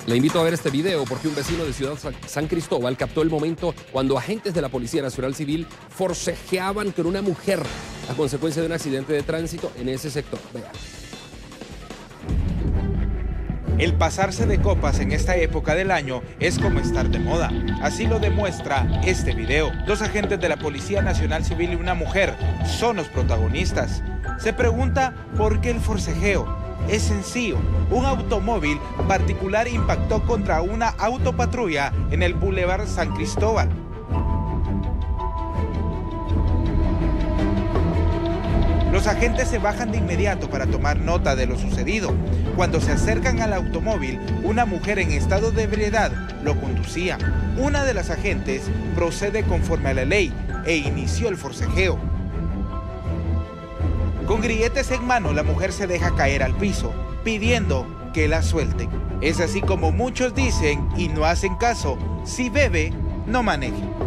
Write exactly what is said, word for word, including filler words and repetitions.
Le invito a ver este video porque un vecino de Ciudad San Cristóbal captó el momento cuando agentes de la Policía Nacional Civil forcejeaban con una mujer a consecuencia de un accidente de tránsito en ese sector. Vean. El pasarse de copas en esta época del año es como estar de moda. Así lo demuestra este video. Dos agentes de la Policía Nacional Civil y una mujer son los protagonistas. Se pregunta por qué el forcejeo. Es sencillo. Un automóvil particular impactó contra una autopatrulla en el Boulevard San Cristóbal. Los agentes se bajan de inmediato para tomar nota de lo sucedido. Cuando se acercan al automóvil, una mujer en estado de ebriedad lo conducía. Una de las agentes procede conforme a la ley e inició el forcejeo. Con grilletes en mano, la mujer se deja caer al piso, pidiendo que la suelten. Es así como muchos dicen y no hacen caso: si bebe, no maneje.